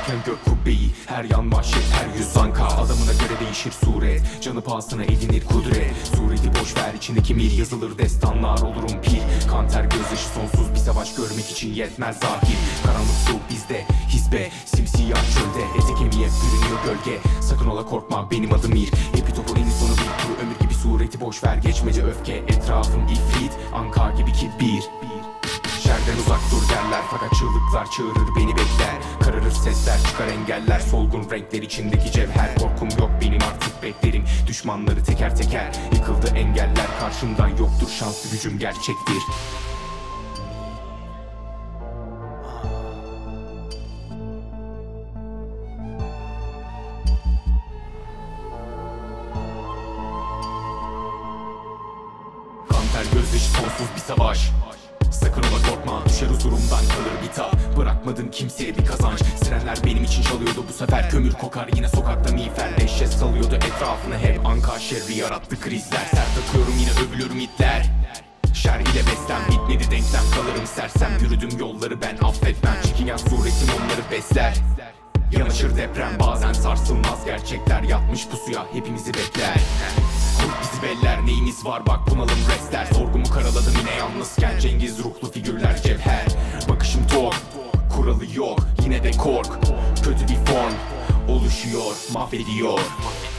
Varken gök kubbeyi, her yan vahşet, her yüz zanka. Adamına göre değişir suret, canı pahasına edinir kudret. Sureti boş ver, içindeki mir yazılır destanlar, olurum pir. Kanter gözyaşı sonsuz bir savaş görmek için yetmez zahir. Karanlık soğuk bizde, hizbe simsiyah çölde. Ete kemiğe bürünüyor gölge, sakın ola korkma benim adım Ir. Hepi topu en sonu bir kuru ömür gibi, sureti boş ver, geçmece öfke. Etrafım ifrit, anka gibi kibir. Şerden uzak dur derler, fakat çığlıklar çığırır beni bekler. Kararır sesler, çıkar engeller, solgun renkler içindeki cevher. Korkum yok benim artık, beklerim düşmanları teker teker. Yıkıldı engeller, karşımdan yoktur şanslı gücüm gerçektir. Kanter gözyaşı sonsuz bir savaş, sakın ola korkma, düşer huzurumdan kalır bir tat. Bırakmadım kimseye bir kazanç, sirenler benim için çalıyordu bu sefer. Kömür kokar yine sokakta miğfer, dehşet salıyordu etrafına hep. Anka şerri yarattı krizler, sert atıyorum yine övülür mitler. Şer ile beslen, bitmedi denklem, kalırım sersem. Yürüdüm yolları ben affetmem, çekingen suretim onları besler. Yanaşır deprem, bazen sarsılmaz gerçekler. Yatmış pusuya hepimizi bekler. Kurt bizi beller, neyimiz var bak bunalım restler. Sorgumu karaladım yine yalnızken, Cengiz ruhlu figürler cevher. Bakışım tok, kuralı yok, yine de kork. Kötü bir form oluşuyor, mahvediyor.